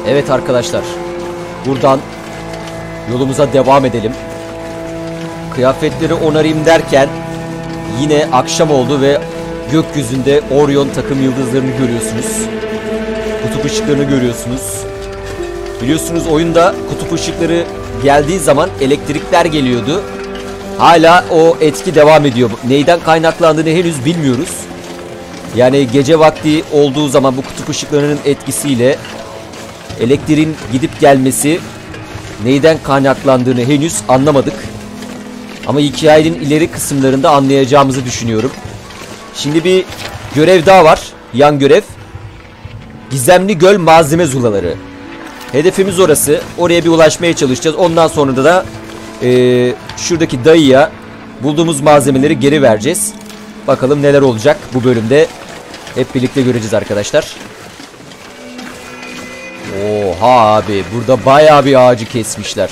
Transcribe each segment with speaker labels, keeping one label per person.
Speaker 1: Evet arkadaşlar. Buradan yolumuza devam edelim. Kıyafetleri onarayım derken yine akşam oldu ve gökyüzünde Orion takım yıldızlarını görüyorsunuz. Kutup ışıklarını görüyorsunuz. Biliyorsunuz oyunda kutup ışıkları geldiği zaman elektrikler geliyordu. Hala o etki devam ediyor. Neyden kaynaklandığını henüz bilmiyoruz. Yani gece vakti olduğu zaman bu kutup ışıklarının etkisiyle elektriğin gidip gelmesi neyden kaynaklandığını henüz anlamadık. Ama hikayenin ileri kısımlarında anlayacağımızı düşünüyorum. Şimdi bir görev daha var. Yan görev. Gizemli göl malzeme zulaları. Hedefimiz orası. Oraya bir ulaşmaya çalışacağız. Ondan sonra da şuradaki dayıya bulduğumuz malzemeleri geri vereceğiz. Bakalım neler olacak bu bölümde. Hep birlikte göreceğiz arkadaşlar. Oha abi. Burada bayağı bir ağacı kesmişler.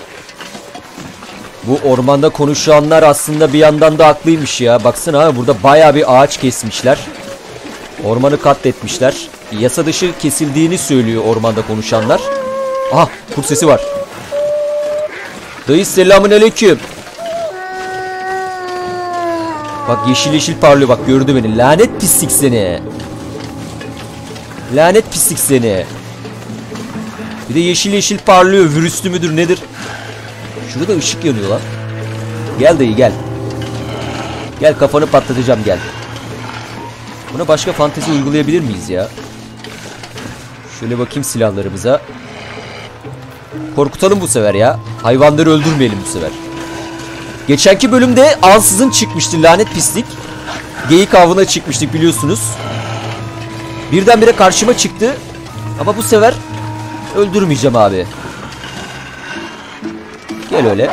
Speaker 1: Bu ormanda konuşanlar aslında bir yandan da haklıymış ya. Baksana abi, burada bayağı bir ağaç kesmişler. Ormanı katletmişler. Yasa dışı kesildiğini söylüyor ormanda konuşanlar. Aha, kurt sesi var. Dayı selamünaleyküm. Bak yeşil yeşil parlıyor, bak gördü beni. Lanet pislik seni. Lanet pislik seni. Bir de yeşil yeşil parlıyor. Virüslü müdür nedir? Şurada da ışık yanıyor lan. Gel dayı gel. Gel, kafanı patlatacağım, gel. Buna başka fantezi uygulayabilir miyiz ya? Şöyle bakayım silahlarımıza. Korkutalım bu sefer ya. Hayvanları öldürmeyelim bu sefer. Geçenki bölümde ansızın çıkmıştı lanet pislik. Geyik avına çıkmıştık biliyorsunuz. Birdenbire karşıma çıktı. Ama bu sefer öldürmeyeceğim abi. Gel öyle.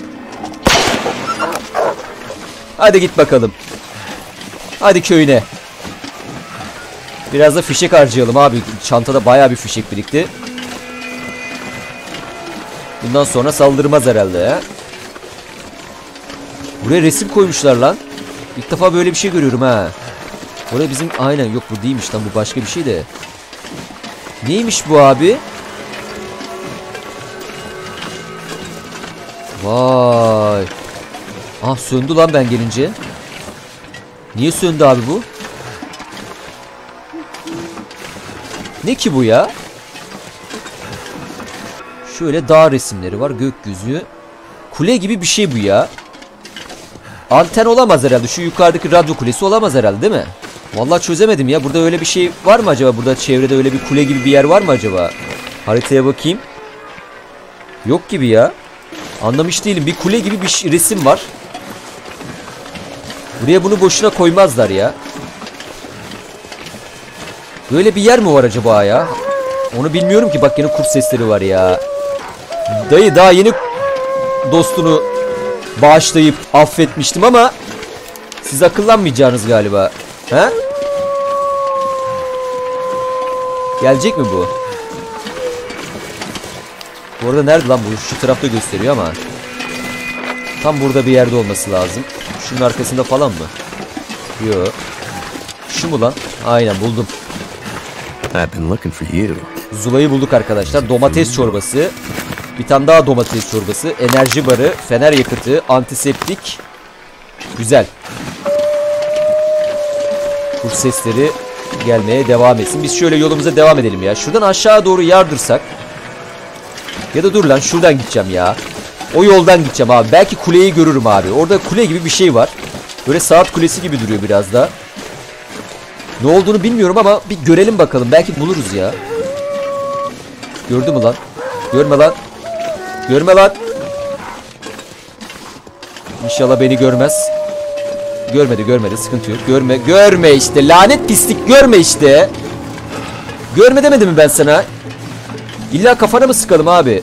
Speaker 1: Hadi git bakalım. Hadi köyüne. Biraz da fişek harcayalım abi. Çantada bayağı bir fişek birikti. Bundan sonra saldırmaz herhalde ya. Buraya resim koymuşlar lan. İlk defa böyle bir şey görüyorum ha. Oraya bizim... Aynen, yok bu değilmiş lan, bu başka bir şey de. Neymiş bu abi? Vay. Ah, söndü lan ben gelince. Niye söndü abi bu? Ne ki bu ya? Şöyle dağ resimleri var, gökyüzü. Kule gibi bir şey bu ya. Anten olamaz herhalde. Şu yukarıdaki radyo kulesi olamaz herhalde, değil mi? Vallahi çözemedim ya. Burada öyle bir şey var mı acaba? Burada çevrede öyle bir kule gibi bir yer var mı acaba? Haritaya bakayım. Yok gibi ya. Anlamış değilim. Bir kule gibi bir resim var. Buraya bunu boşuna koymazlar ya. Böyle bir yer mi var acaba ya? Onu bilmiyorum ki. Bak yine kurt sesleri var ya. Dayı daha yeni dostunu bağışlayıp affetmiştim ama siz akıllanmayacaksınız galiba. He? Gelecek mi bu? Bu arada nerede lan bu? Şu tarafta gösteriyor ama. Tam burada bir yerde olması lazım. Şunun arkasında falan mı? Yok. Şu mu lan? Aynen, buldum. Zula'yı bulduk arkadaşlar. Domates çorbası. Bir tane daha domates çorbası. Enerji barı. Fener yakıtı. Antiseptik. Güzel. Kurt sesleri gelmeye devam etsin. Biz şöyle yolumuza devam edelim ya. Şuradan aşağı doğru yardırsak. Ya da dur lan, şuradan gideceğim ya. O yoldan gideceğim abi. Belki kuleyi görürüm abi. Orada kule gibi bir şey var. Böyle saat kulesi gibi duruyor biraz da. Ne olduğunu bilmiyorum ama bir görelim bakalım. Belki buluruz ya. Gördü mü lan? Görme lan. Görme lan. İnşallah beni görmez. Görmedi. Sıkıntı yok. Görme işte. Lanet pislik, görme işte. Görme demedim mi ben sana? İlla kafana mı sıkalım abi?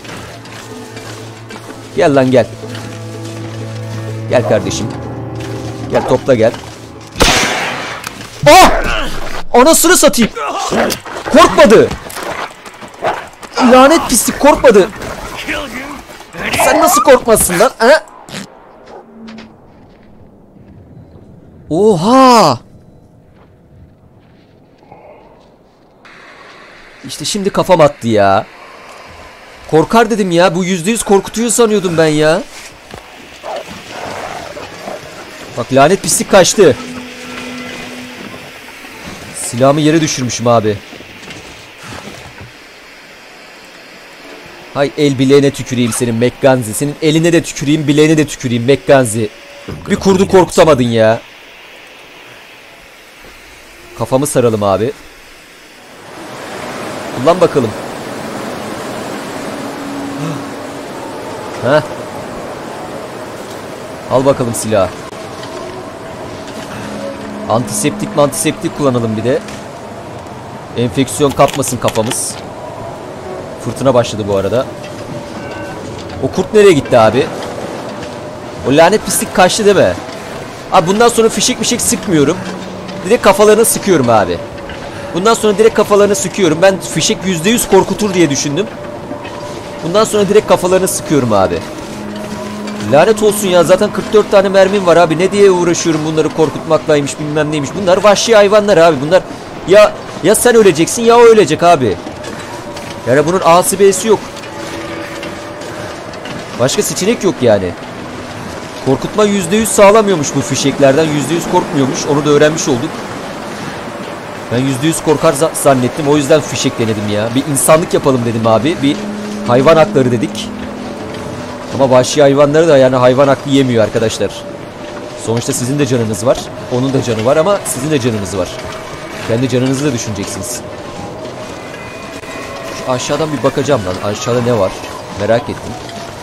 Speaker 1: Gel lan gel. Gel kardeşim. Gel, topla gel. Ah! Anasını satayım. Korkmadı. Lanet pislik korkmadı. Sen nasıl korkmazsın lan? Ha? Oha! İşte şimdi kafam attı ya. Korkar dedim ya. Bu %100 korkutuyor sanıyordum ben ya. Bak lanet pislik kaçtı. Silahımı yere düşürmüşüm abi. Hay el bileğine tüküreyim senin Mekganzi. Senin eline de tüküreyim, bileğine de tüküreyim Mekganzi. Bir kurdu korkutamadın ya. Kafamı saralım abi. Kullan bakalım. Heh. Al bakalım silahı. Antiseptik kullanalım bir de. Enfeksiyon kapmasın kafamız. Fırtına başladı bu arada. O kurt nereye gitti abi? O lanet pislik kaçtı değil mi? Abi bundan sonra fişek sıkmıyorum. Direkt kafalarını sıkıyorum abi. Bundan sonra direkt kafalarını sıkıyorum. Ben fişek %100 korkutur diye düşündüm. Bundan sonra direkt kafalarını sıkıyorum abi. Lanet olsun ya, zaten 44 tane mermim var abi. Ne diye uğraşıyorum bunları korkutmaklaymış bilmem neymiş. Bunlar vahşi hayvanlar abi. Bunlar ya sen öleceksin ya o ölecek abi. Yani bunun A'sı B'si yok. Başka seçenek yok yani. Korkutma %100 sağlamıyormuş bu fişeklerden. %100 korkmuyormuş. Onu da öğrenmiş olduk. Ben %100 korkar zannettim. O yüzden fişek denedim ya. Bir insanlık yapalım dedim abi. Bir hayvan hakları dedik. Ama vahşi hayvanları da yani hayvan hakkı yemiyor arkadaşlar. Sonuçta sizin de canınız var. Onun da canı var ama sizin de canınız var. Kendi canınızı da düşüneceksiniz. Şu aşağıdan bir bakacağım lan. Aşağıda ne var? Merak ettim.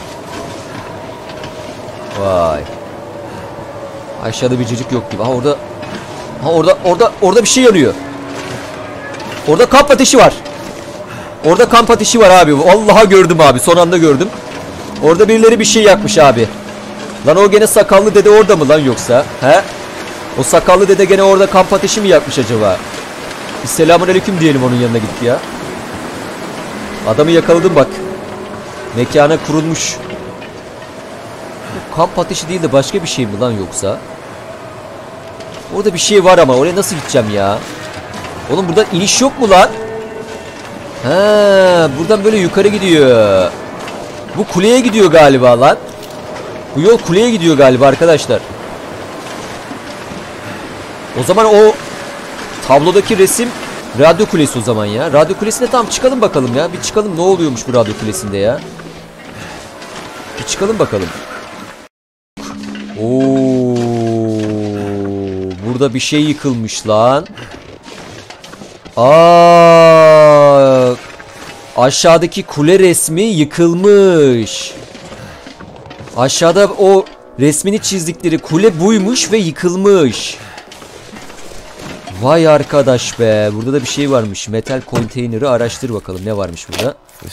Speaker 1: Vay. Aşağıda bir cacık yok gibi. Orada bir şey yanıyor. Orada kamp ateşi var. Orada kamp ateşi var abi. Vallahi gördüm abi. Son anda gördüm. Orada birileri bir şey yakmış abi. Lan o gene sakallı dede orada mı lan yoksa? He? O sakallı dede gene orada kamp ateşi mi yakmış acaba? Bir selamünaleyküm diyelim onun yanına gidip ya. Adamı yakaladım bak. Mekana kurulmuş. Bu kamp ateşi değil de başka bir şey mi lan yoksa? Orada bir şey var ama oraya nasıl gideceğim ya? Oğlum buradan iniş yok mu lan? He, buradan böyle yukarı gidiyor. Bu kuleye gidiyor galiba lan. Bu yol kuleye gidiyor galiba arkadaşlar. O zaman o tablodaki resim radyo kulesi o zaman ya. Radyo kulesine tam çıkalım bakalım ya. Bir çıkalım ne oluyormuş bu radyo kulesinde ya. Bir çıkalım bakalım. Oo, burada bir şey yıkılmış lan. Aa, aşağıdaki kule resmi yıkılmış. Aşağıda o resmini çizdikleri kule buymuş ve yıkılmış. Vay arkadaş be. Burada da bir şey varmış. Metal konteyneri araştır bakalım ne varmış burada.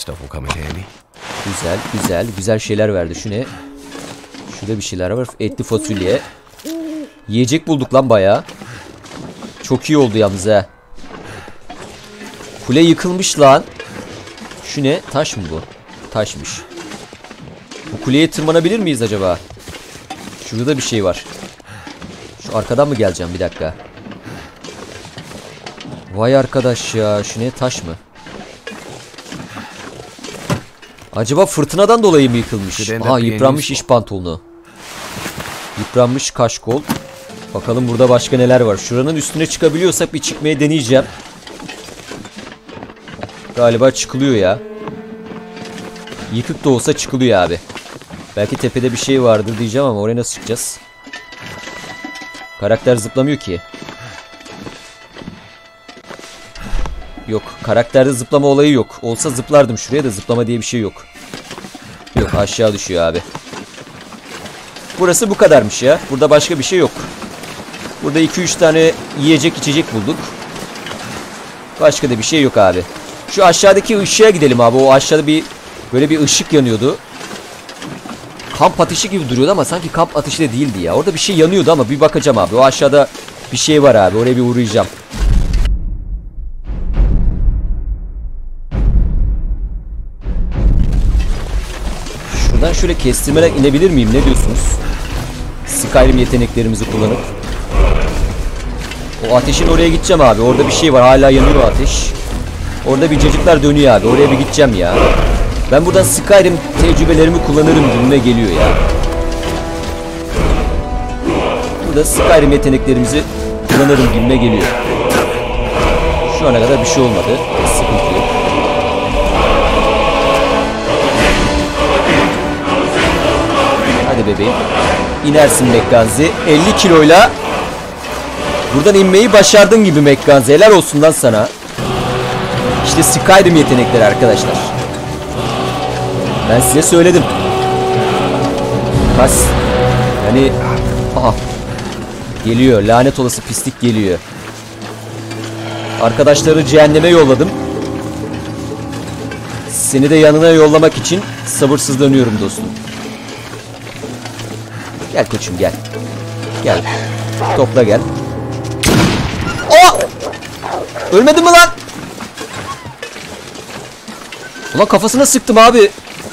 Speaker 1: Güzel şeyler verdi. Şu ne? Şurada bir şeyler var. Etli fasulye. Yiyecek bulduk lan bayağı. Çok iyi oldu yalnız ha. Kule yıkılmış lan. Şu ne? Taş mı bu? Taşmış. Bu kuleye tırmanabilir miyiz acaba? Şurada bir şey var. Şu arkadan mı geleceğim? Bir dakika. Vay arkadaş ya. Şu ne? Taş mı? Acaba fırtınadan dolayı mı yıkılmış? Aha, yıpranmış iş pantolonu. Yıpranmış kaşkol. Bakalım burada başka neler var. Şuranın üstüne çıkabiliyorsak bir çıkmaya deneyeceğim. Galiba çıkılıyor ya. Yıkık da olsa çıkılıyor abi. Belki tepede bir şey vardır diyeceğim ama oraya nasıl çıkacağız? Karakter zıplamıyor ki. Yok, karakterde zıplama olayı yok. Olsa zıplardım şuraya da zıplama diye bir şey yok. Yok, aşağı düşüyor abi. Burası bu kadarmış ya. Burada başka bir şey yok. Burada 2-3 tane yiyecek içecek bulduk. Başka da bir şey yok abi. Şu aşağıdaki ışığa gidelim abi. O aşağıda bir böyle bir ışık yanıyordu. Kamp ateşi gibi duruyordu ama sanki kamp ateşi de değildi ya. Orada bir şey yanıyordu ama bir bakacağım abi. O aşağıda bir şey var abi. Oraya bir uğrayacağım. Şuradan şöyle kestirmeden inebilir miyim? Ne diyorsunuz? Skyrim yeteneklerimizi kullanıp. O ateşin oraya gideceğim abi. Orada bir şey var. Hala yanıyor ateş. Orada bir cacıklar dönüyor abi. Oraya bir gideceğim ya. Ben buradan Skyrim tecrübelerimi kullanırım gibime geliyor ya. Burada Skyrim yeteneklerimizi kullanırım gibime geliyor. Şu ana kadar bir şey olmadı. Sıkıntı yok. Hadi bebeğim. İnersin Mekkanzi. 50 kiloyla buradan inmeyi başardın gibi Mekkanzi. Helal olsun lan sana. İşte Skyrim yetenekleri arkadaşlar. Ben size söyledim. Kas. Yani aha. Geliyor. Lanet olası pislik geliyor. Arkadaşları cehenneme yolladım. Seni de yanına yollamak için sabırsızlanıyorum dostum. Gel koçum gel. Gel. Topla gel. Oh! Ölmedin mi lan? Ulan kafasına sıktım abi.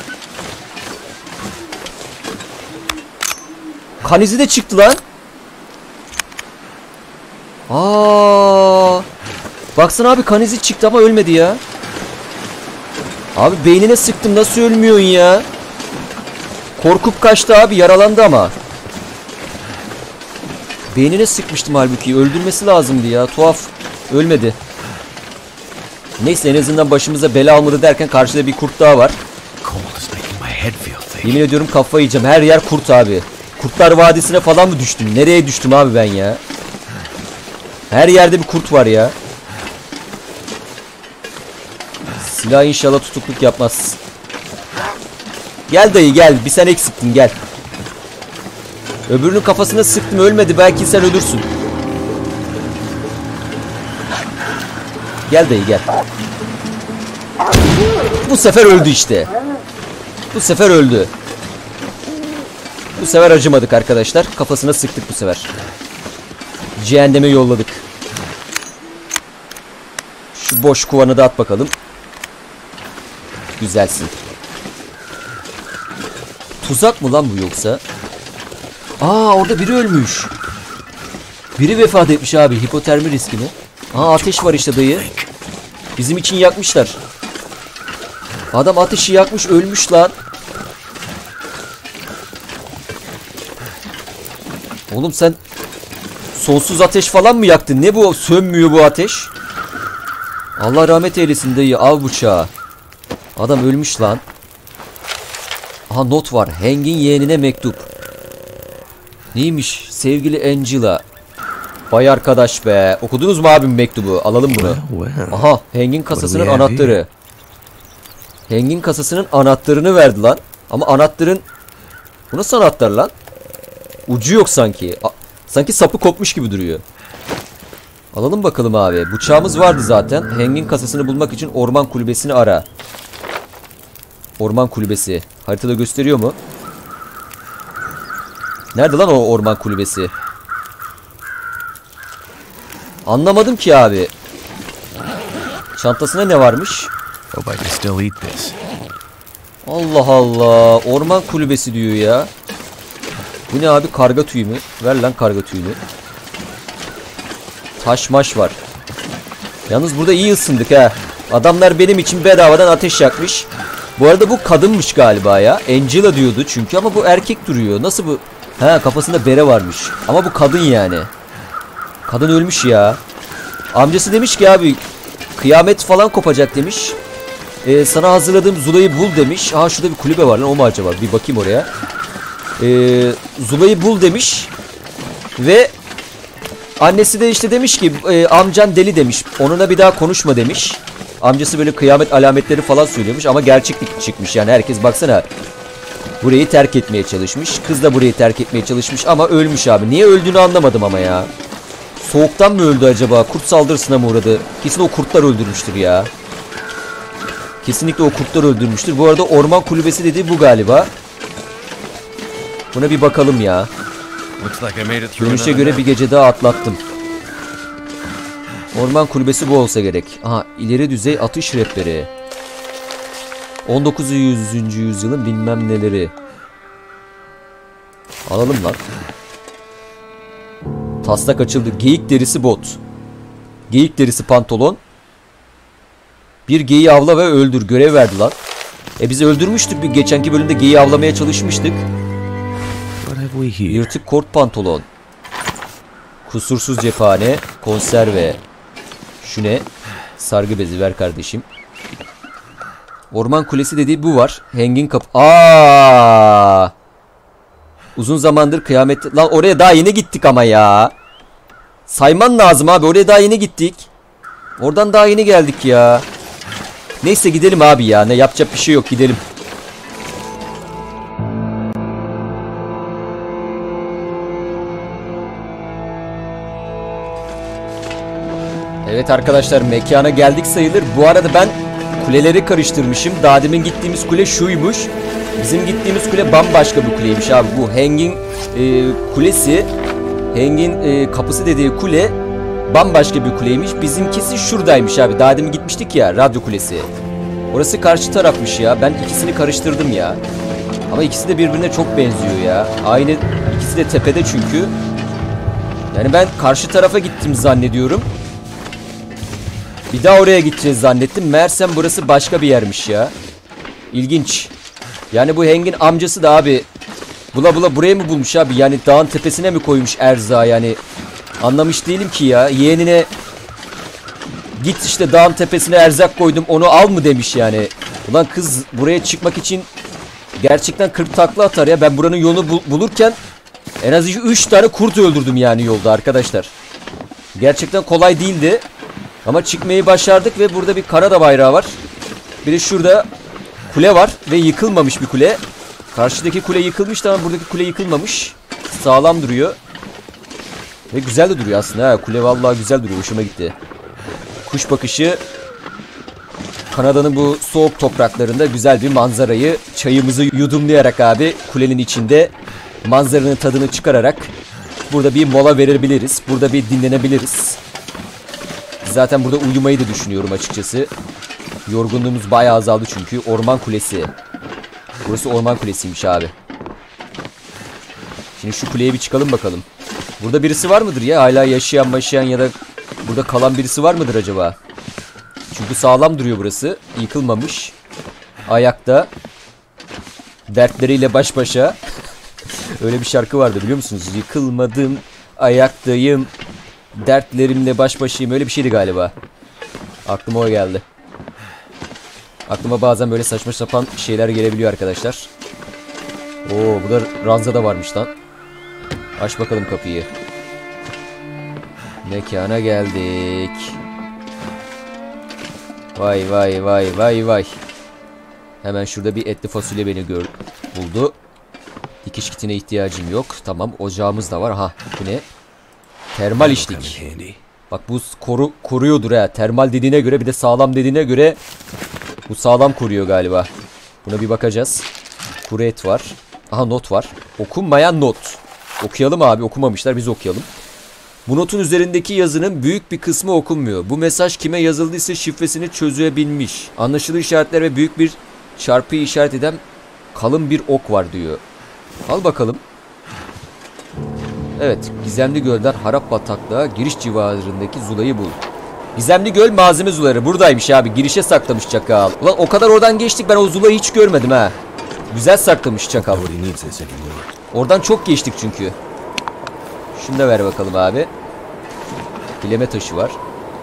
Speaker 1: Kan izi de çıktı lan. Aa! Baksana abi kan izi çıktı ama ölmedi ya. Abi beynine sıktım, nasıl ölmüyorsun ya? Korkup kaçtı abi, yaralandı ama. Beynine sıkmıştım halbuki, öldürmesi lazımdı ya, tuhaf. Ölmedi. Neyse en azından başımıza bela almadı derken karşıda bir kurt daha var. Yemin ediyorum kafayı yiyeceğim, her yer kurt abi. Kurtlar Vadisi'ne falan mı düştüm? Nereye düştüm abi ben ya? Her yerde bir kurt var ya. Silah inşallah tutukluk yapmaz. Gel dayı gel. Bir sen eksiktin, gel. Öbürünün kafasına sıktım, ölmedi. Belki sen ölürsün. Gel dayı gel. Bu sefer öldü işte. Bu sefer öldü. Bu sefer acımadık arkadaşlar. Kafasına sıktık bu sefer. Cehenneme yolladık. Şu boş kovanı da at bakalım. Güzelsin. Tuzak mı lan bu yoksa? Aa, orada biri ölmüş. Biri vefat etmiş abi. Hipotermi riski mi? Aa, ateş var işte dayı. Bizim için yakmışlar. Adam ateşi yakmış, ölmüş lan. Oğlum sen sonsuz ateş falan mı yaktın? Ne bu? Sönmüyor bu ateş. Allah rahmet eylesin dayı. Av bıçağı. Adam ölmüş lan. Aha, not var. Hank'in yeğenine mektup. Neymiş? Sevgili Angela. Vay arkadaş be. Okudunuz mu abim mektubu? Alalım bunu. Aha, Hank'in kasasının anahtarı. Hank'in kasasının anahtarını verdi lan. Ama anahtarın... Bu nasıl anahtar lan? Ucu yok sanki. Sanki sapı kopmuş gibi duruyor. Alalım bakalım abi. Bıçağımız vardı zaten. Hank'in kasasını bulmak için orman kulübesini ara. Orman kulübesi. Haritada gösteriyor mu? Nerede lan o orman kulübesi? Anlamadım ki abi. Çantasına ne varmış? Allah Allah. Orman kulübesi diyor ya. Bu ne abi? Karga tüyü mü? Ver lan karga tüyünü. Taş maş var. Yalnız burada iyi ısındık ha. Adamlar benim için bedavadan ateş yakmış. Bu arada bu kadınmış galiba ya. Angela diyordu çünkü ama bu erkek duruyor. Nasıl bu? Ha, kafasında bere varmış. Ama bu kadın yani. Kadın ölmüş ya. Amcası demiş ki abi kıyamet falan kopacak demiş. Sana hazırladığım Zula'yı bul demiş. Aha, şurada bir kulübe var lan, o mu acaba? Bir bakayım oraya. Zula'yı bul demiş. Ve annesi de işte demiş ki amcan deli demiş. Onunla bir daha konuşma demiş. Amcası böyle kıyamet alametleri falan söylüyormuş ama gerçeklik çıkmış. Yani herkes baksana burayı terk etmeye çalışmış. Kız da burayı terk etmeye çalışmış ama ölmüş abi. Niye öldüğünü anlamadım ama ya. Soğuktan mı öldü acaba? Kurt saldırısına mı uğradı? Kesin o kurtlar öldürmüştür ya. Kesinlikle o kurtlar öldürmüştür. Bu arada orman kulübesi dediği bu galiba. Buna bir bakalım ya. Görünüşe göre bir gece daha atlattım. Orman kulübesi bu olsa gerek. Aha, ileri düzey atış rehberi. 19. yüzyılın bilmem neleri. Alalım lan. Taslak açıldı. Geyik derisi bot. Geyik derisi pantolon. Bir geyiği avla ve öldür. Görev verdi lan. Biz öldürmüştük bir geçenki bölümde geyiği avlamaya çalışmıştık. Yırtık kort pantolon. Kusursuz cephane. Konserve. Şu ne? Sargı bezi ver kardeşim. Orman kulesi dediği bu var. Hanging kapı. Uzun zamandır kıyamet. Lan oraya daha yeni gittik ama ya. Sayman lazım abi. Oraya daha yeni gittik. Oradan daha yeni geldik ya. Neyse gidelim abi ya. Ne yapacak bir şey yok, gidelim. Evet arkadaşlar, mekana geldik sayılır. Bu arada ben kuleleri karıştırmışım. Daha demin gittiğimiz kule şuymuş. Bizim gittiğimiz kule bambaşka bir kuleymiş abi. Bu Hanging kulesi, Hanging kapısı dediği kule bambaşka bir kuleymiş. Bizimkisi şuradaymış abi. Daha demin gitmiştik ya, radyo kulesi. Orası karşı tarafmış ya. Ben ikisini karıştırdım ya. Ama ikisi de birbirine çok benziyor ya. Aynı, ikisi de tepede çünkü. Yani ben karşı tarafa gittim zannediyorum. Bir daha oraya gideceğiz zannettim. Meğersem burası başka bir yermiş ya. İlginç. Yani bu Hang'in amcası da abi bula bula buraya mı bulmuş abi? Yani dağın tepesine mi koymuş erzağı yani? Anlamış değilim ki ya. Yeğenine git işte dağın tepesine erzak koydum, onu al mı demiş yani. Ulan kız buraya çıkmak için gerçekten 40 takla atar ya. Ben buranın yolunu bulurken en az 3 tane kurt öldürdüm yani yolda arkadaşlar. Gerçekten kolay değildi. Ama çıkmayı başardık ve burada bir Kanada bayrağı var. Bir de şurada kule var ve yıkılmamış bir kule. Karşıdaki kule yıkılmış ama buradaki kule yıkılmamış. Sağlam duruyor. Ve güzel de duruyor aslında ha. Kule vallahi güzel duruyor. Hoşuma gitti. Kuş bakışı. Kanada'nın bu soğuk topraklarında güzel bir manzarayı, çayımızı yudumlayarak abi kulenin içinde manzaranın tadını çıkararak burada bir mola verebiliriz. Burada bir dinlenebiliriz. Zaten burada uyumayı da düşünüyorum açıkçası. Yorgunluğumuz bayağı azaldı çünkü. Orman kulesi. Burası orman kulesiymiş abi. Şimdi şu kuleye bir çıkalım bakalım. Burada birisi var mıdır ya? Hala yaşayan ya da burada kalan birisi var mıdır acaba? Çünkü sağlam duruyor burası. Yıkılmamış. Ayakta. Dertleriyle baş başa. Öyle bir şarkı vardı biliyor musunuz? Yıkılmadım, ayaktayım, dertlerimle baş başayım. Öyle bir şeydi galiba. Aklıma o geldi. Aklıma bazen böyle saçma sapan şeyler gelebiliyor arkadaşlar. Oo, bu da ranzada varmış lan. Aç bakalım kapıyı. Mekana geldik. Vay vay vay vay vay. Hemen şurada bir etli fasulye beni buldu. Dikiş kitine ihtiyacım yok. Tamam, ocağımız da var. Aha, bu ne? Termal içlik. Bak bu koruyordur ha. Termal dediğine göre, bir de sağlam dediğine göre bu sağlam koruyor galiba. Buna bir bakacağız. Kuru et var. Aha, not var. Okunmayan not. Okuyalım abi, okumamışlar, biz okuyalım. Bu notun üzerindeki yazının büyük bir kısmı okunmuyor. Bu mesaj kime yazıldıysa şifresini çözebilmiş. Anlaşılı işaretler ve büyük bir çarpıyı işaret eden kalın bir ok var diyor. Al bakalım. Evet, Gizemli Göl'den Harap Bataklığa giriş civarındaki Zula'yı bul. Gizemli Göl malzeme Zula'ları buradaymış abi. Girişe saklamış çakal. Ulan o kadar oradan geçtik, ben o Zula'yı hiç görmedim ha. Güzel saklamış çakal. Oradan çok geçtik çünkü. Şunu da ver bakalım abi. Bileme taşı var.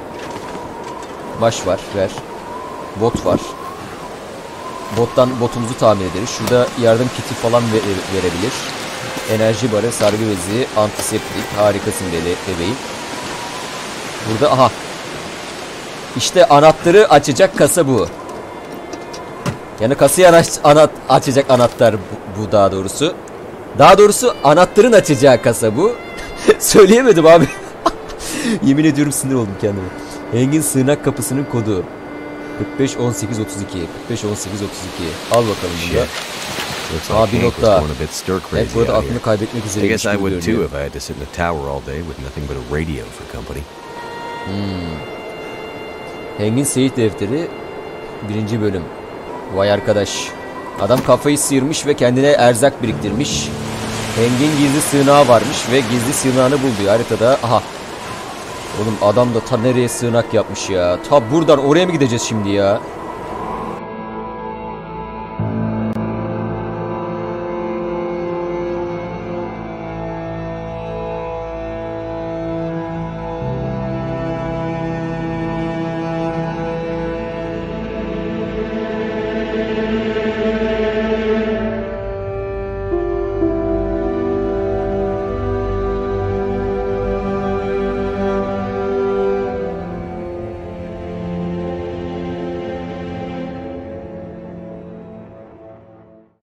Speaker 1: Baş var, ver. Bot var. Bottan botumuzu tamir ederiz. Şurada yardım kiti falan verebilir. Enerji barı, sargı bezi, antiseptik. Harikasın bebeğim. Burada aha. İşte anahtarı açacak kasa bu. Yani kasayı açacak anahtar bu daha doğrusu. Daha doğrusu anahtarın açacağı kasa bu. Söyleyemedim abi. Yemin ediyorum sinir oldum kendime. Hang'in sığınak kapısının kodu 451832. 451832. Al bakalım bunu. Aa, bir not daha. Evet, burada aklını kaybetmek üzereymiş gibi görünüyor. Hang'in Seyit Defteri 1. bölüm. Vay arkadaş. Adam kafayı sıyırmış ve kendine erzak biriktirmiş. Hang'in gizli sığınağı varmış ve gizli sığınağını buldu haritada. Aha. Oğlum adam da ta nereye sığınak yapmış ya. Ta buradan oraya mı gideceğiz şimdi ya?